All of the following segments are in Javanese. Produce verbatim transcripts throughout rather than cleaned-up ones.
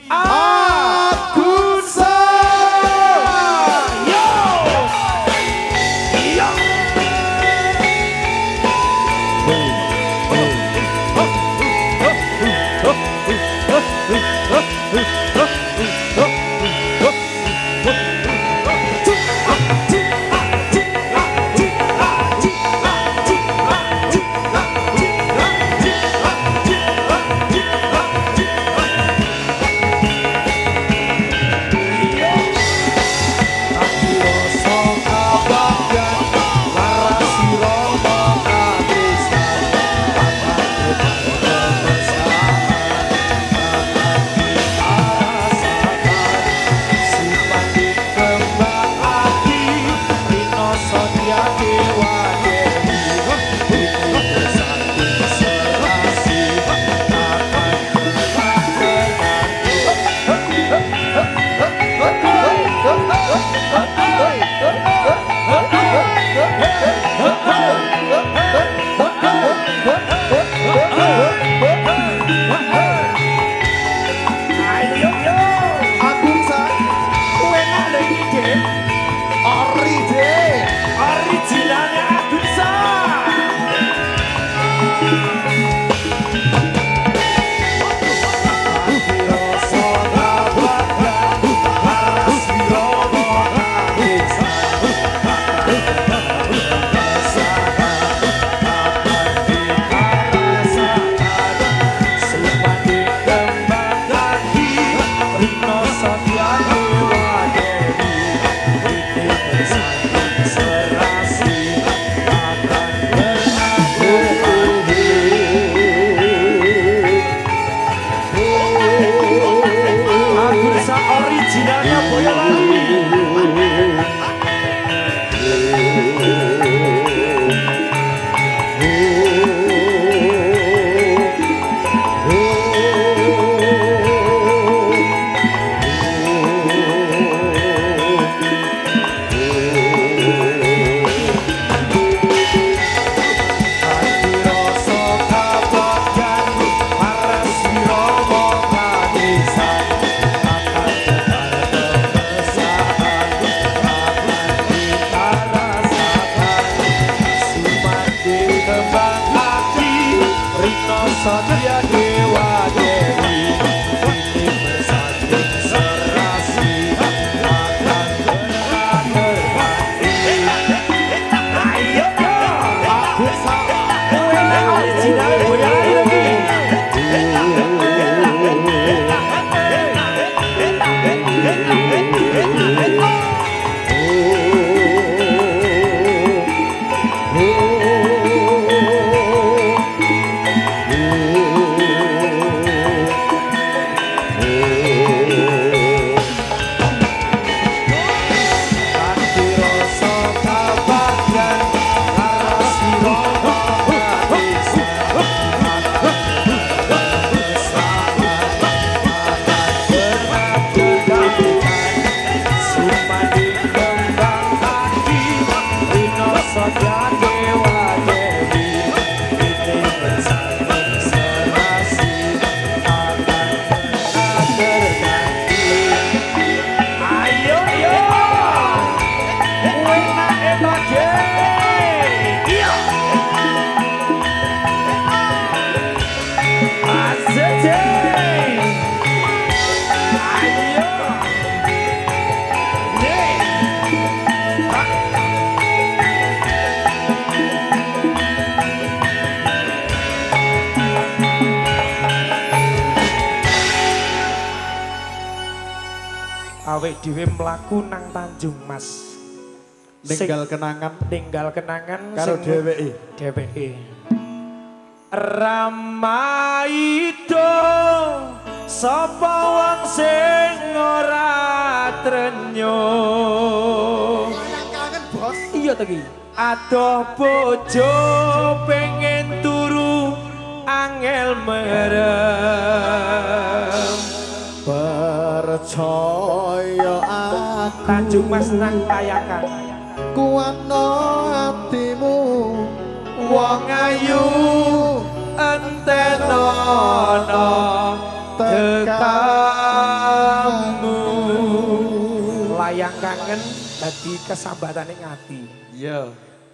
Awake dhewe mlaku nang Tanjung Mas. Ninggal kenangan, ninggal kenangan karo dheweke. Dheweke. Ramaido sapa wong sing ora trenyo. Kangen, Bos. Iya to ki. Adoh bojo pengen turu angel merem. Percaya aku Tanjung Mas nang Tayakan. Kuwano hatimu Wong ayu entenono tekan kangen dadi kesambatane ngati. Iya.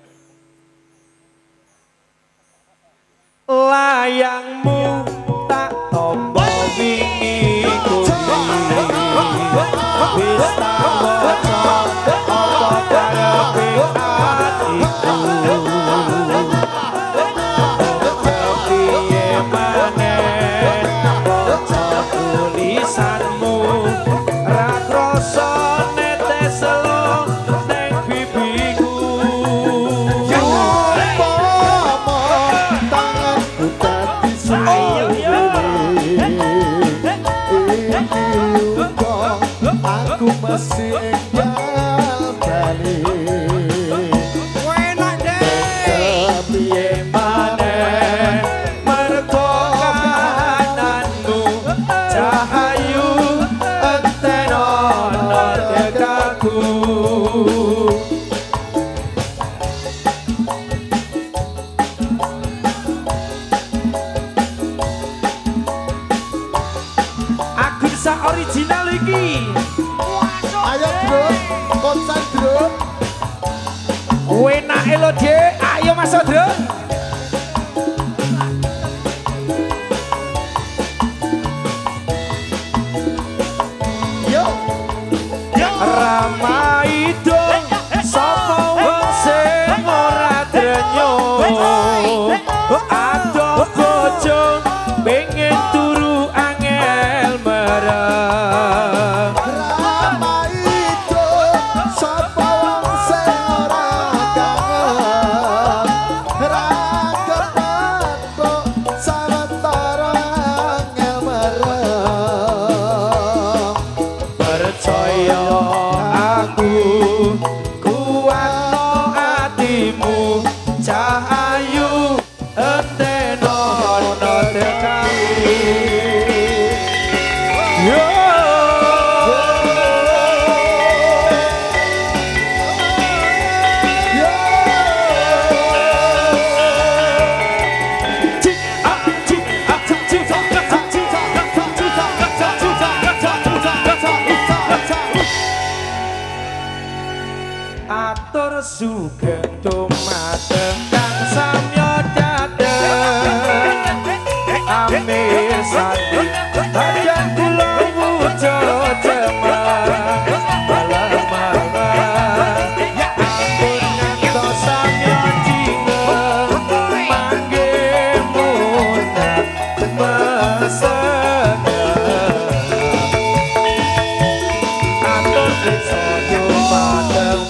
Layangmu tak tombo wingi kuwi. Wis tak waca apa karepe atiku. Kepiye maneh waca tulisanmu ra krasa netes selo ning bibiku. Tanganku dadi aku masih enggal bali. Enak deh. Kepiye maneh mergo kananmu cahayu enten ana dekatku. Aku bisa original iki. Ayo bro, konsen bro. Enak lho Dek, ayo Mas Odro. Yo, yo. Ramai dong, sapa wong sing ora drenyo. Adoh bojo pengen turu angel merem. Ramai itu sapa wong sing ora kangen. Ra kepethuk sawetara angel merem. Percaya aku kuatno atimu cahayu enteno ono dekati. Yo Yo. atur sugeng dumateng kang samya dateng amir sandi ajan kula wujud jemar malam-malam ampun ngantos samya jingeng manggih mundak mesem atur desa dumateng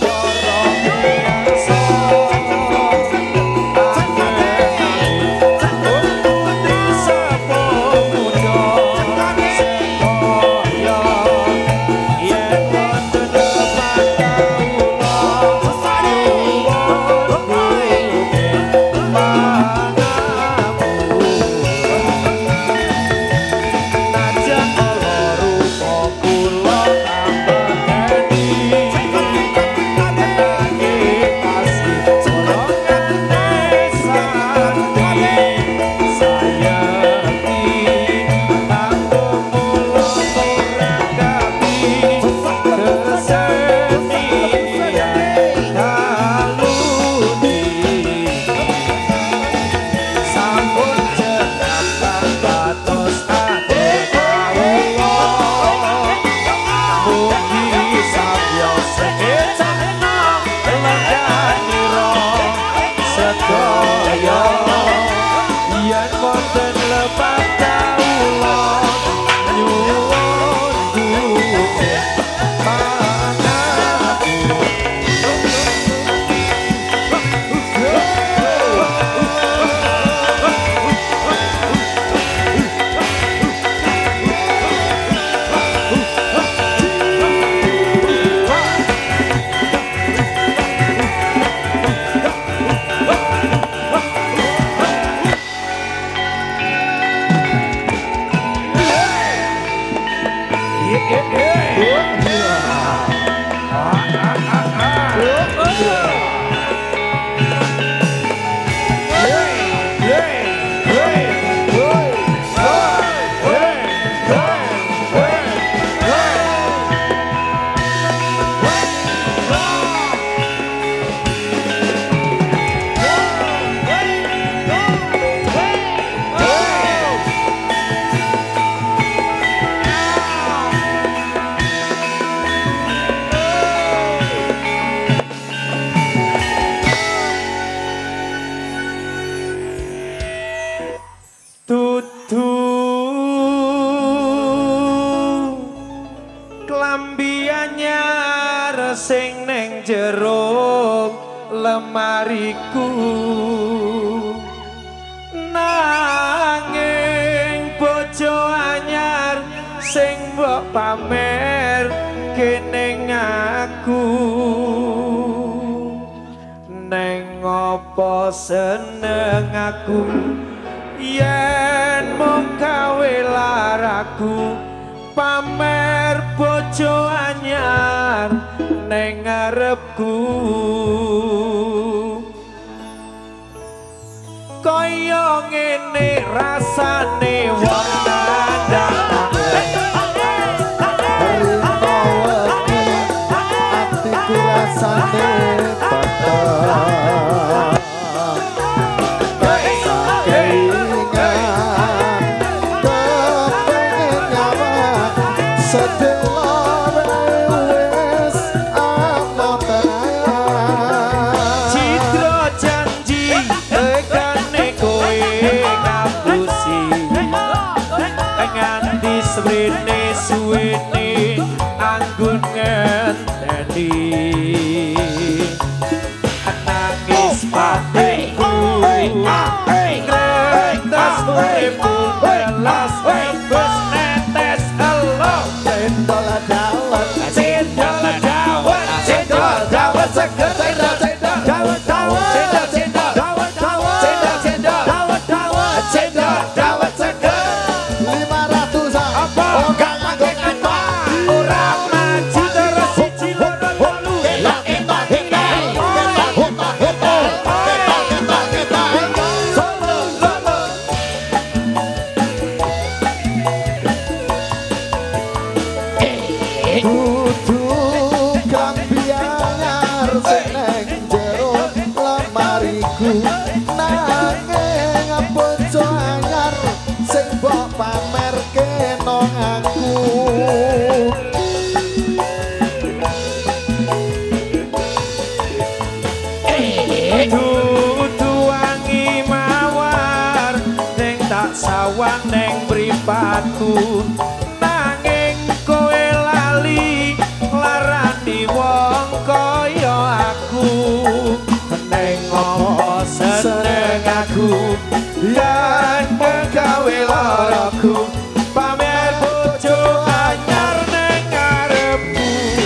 sing ning jero lemariku nanging bojo anyar sing mbok pamer kene aku neng apa seneng aku yen mung gawe laraku pamer bojo anyar neng ngarepku kaya ngene rasane wong nandang rino wengi atiku rasane patah Suwene suwene anggun ngenteni nangis patiku ngetas uripku belas wis netes elo cendol dawet cendol dawet cendol dawet seger cendol cendol dawet dawet cendol cendol dawet dawet cendol cendol dawet dawet cendol dawet seger sawang neng mripatku nanging kowe lali larani wong kaya aku neng apa seneng aku yen gawe laraku pamer bojo anyar neng ngarepku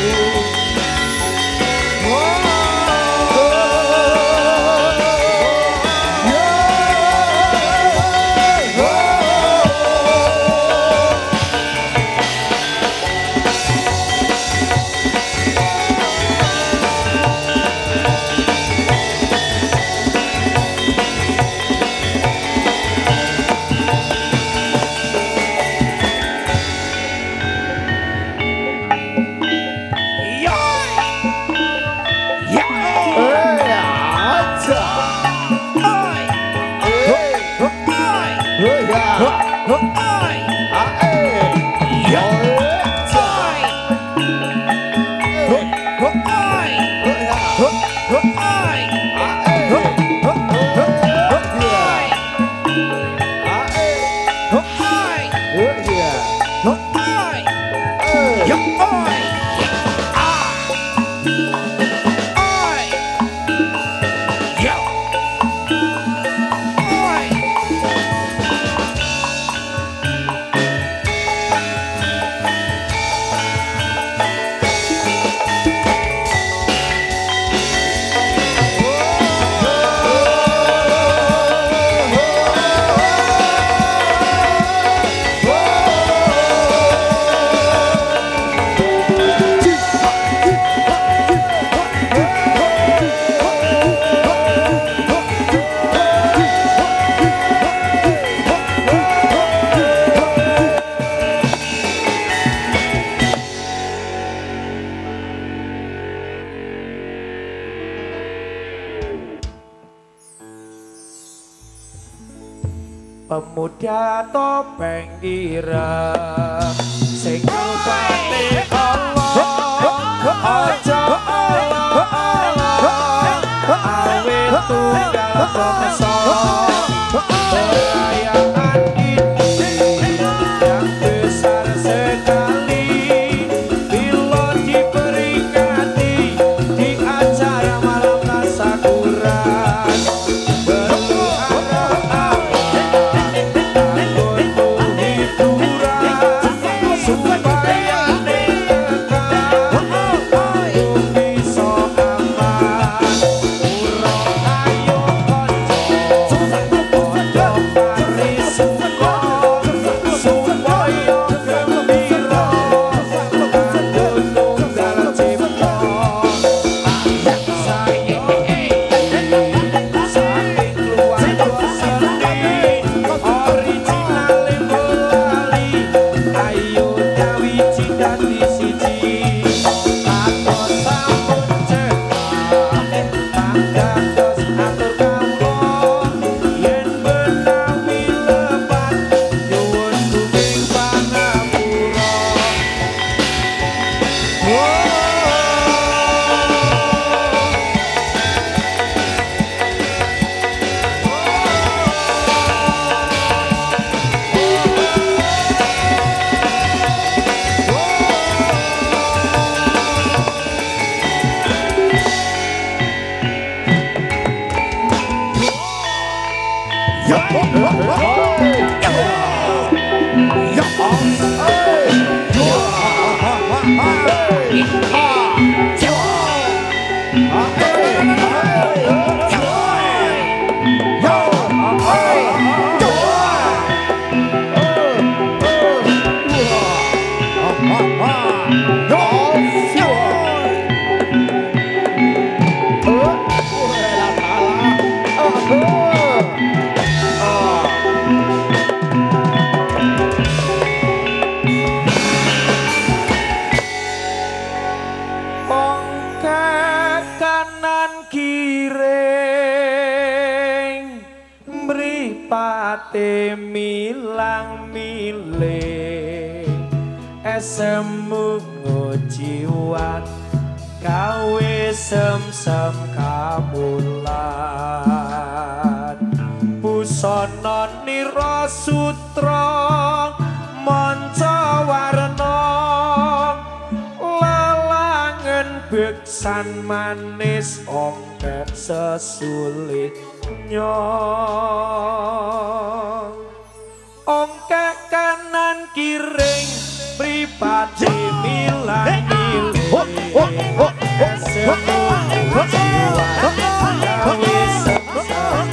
pemuda topeng ireng sing rupane Allah aja Allah awet tunggal bangsa perayaan ini yang besar sekali bila diperingati dadi siji aku sampun cedak pangkatos atur kawula yen menawi lepat nyuwun kuping pangapura milang milih esemu ngojiwat kawe sem-sem kamulat busana nira sutra manca warna lelangen beksan manis ongkek sesulit nyong ongkek kanan kiring pripati milang milih esemu jiwa gawe sem-sem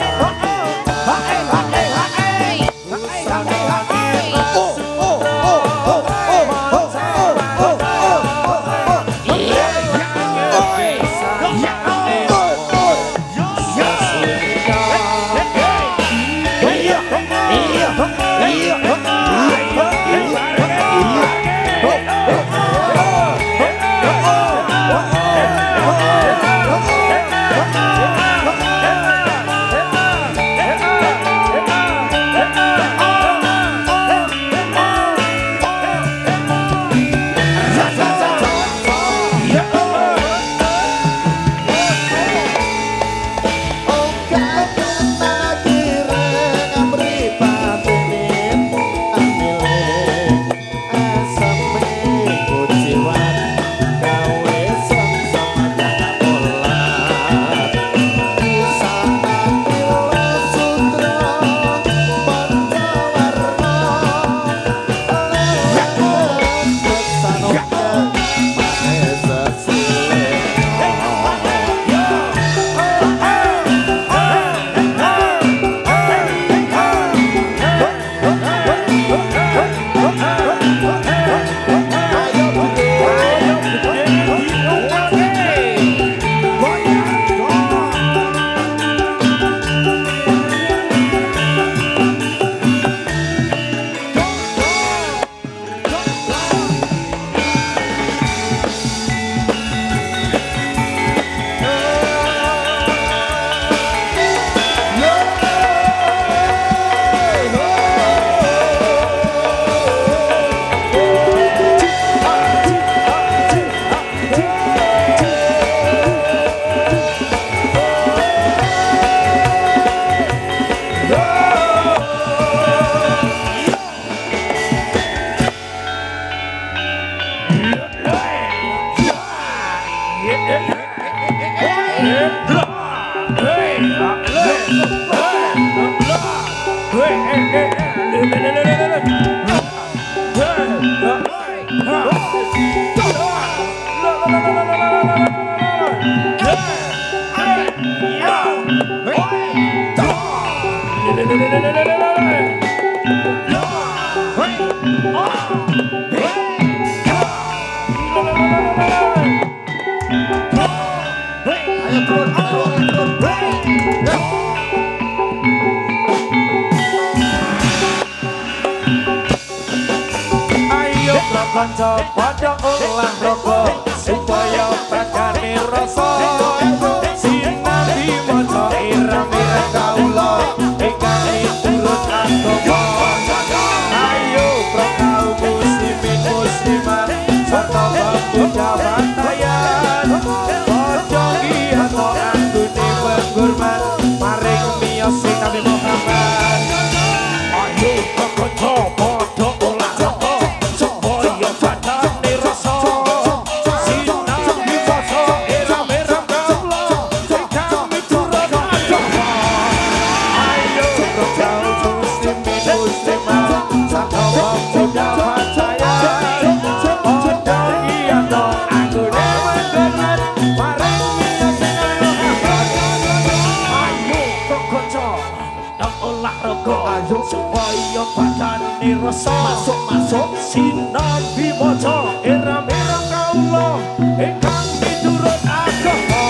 Ayo padha olah raga supaya bakane rasa sinambi maca ireng-ireng kaula ingkang miturut agama. Ayo prakaum muslimin muslimat sarta pemuda bantayan padha giyato anggone penghormat maring miyos sing Nabi Muhammad. Ayo kekoco padha olah raga supaya badane rasa sinambi maca ireng-ireng kaula ingkang miturut agama. Ayo prakaum muslimin muslimat sarta pemuda bantayan padha giyato anggone penghormat maring miyos sing Nabi Muhammad. Ayo kekoco dan olah raga ayo supaya badane rasa masuk-masuk sinambi maca ireng-ireng kaula ingkang miturut agama.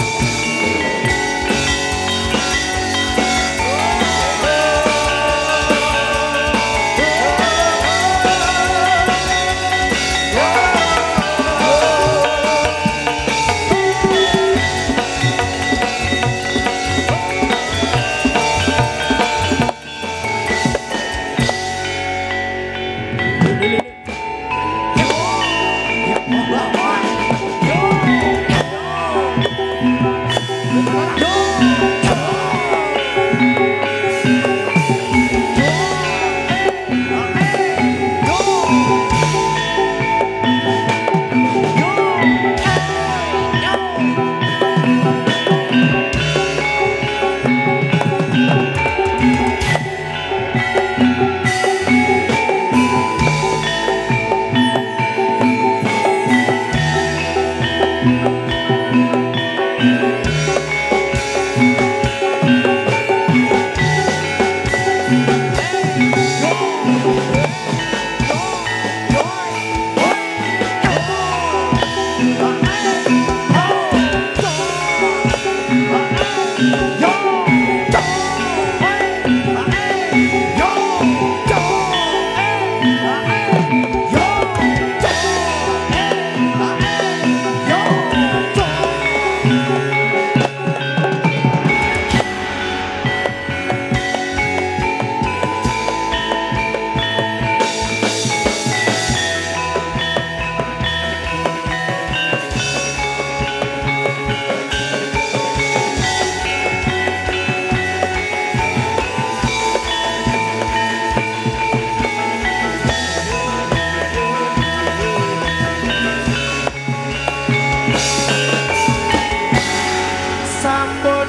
Sambut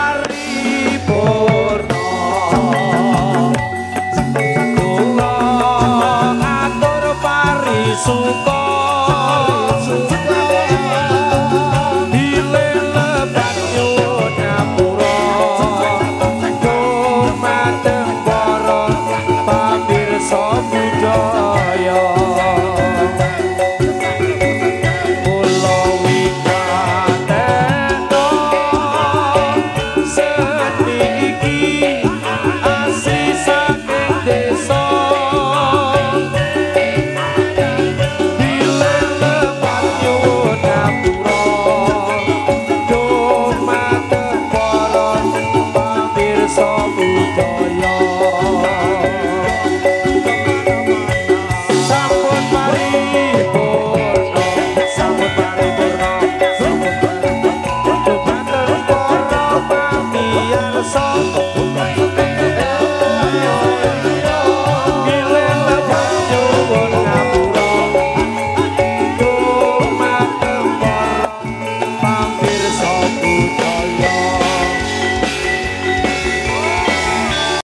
paripurna kula atur parisuka dilelepat nyunyapura dumateng para pamirsa budaya. Song